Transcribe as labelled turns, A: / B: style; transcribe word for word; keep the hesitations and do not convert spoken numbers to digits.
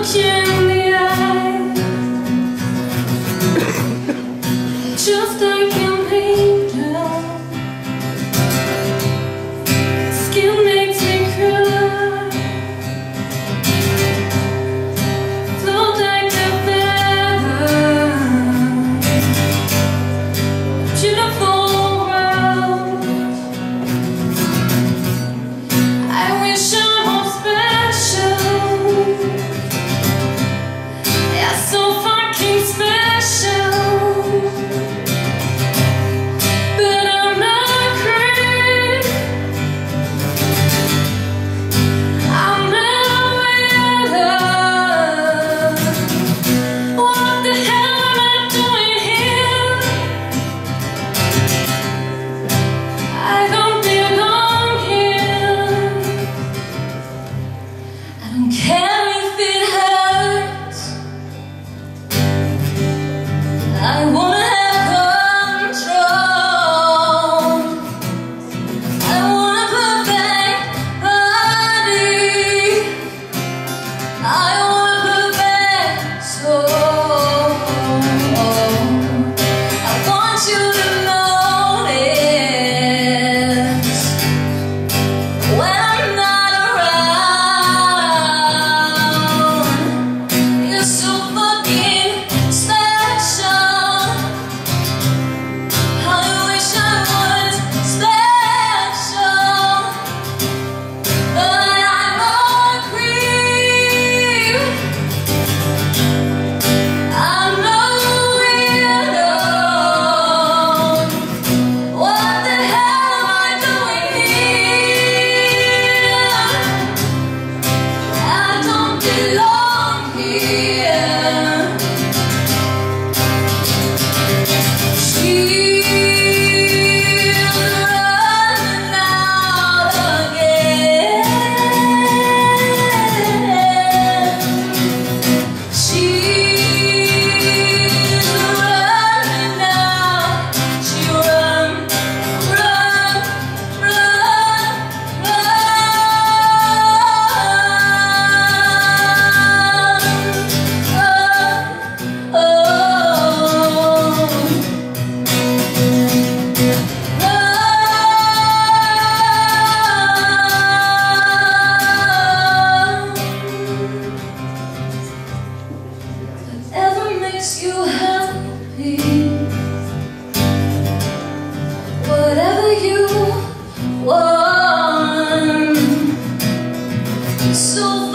A: look in the eye, just like an angel. Skin makes me cry, float like the feather, beautiful world. I wish I was special, yeah, so fucking special. But I'm not great, I'm not better. What the hell am I doing here? I don't belong here. I don't care if it hurts, I wanna have control. I want a perfect body, I want a perfect soul. I want you to notice when I'm not around. You're so fucking special. I wish I was special, but I'm a creep. I'm no weirdo. What the hell am I doing here? I don't belong here. She's running out again. She's running out. She run, run, run, run. Oh, oh. Whatever makes you happy, whatever you want, so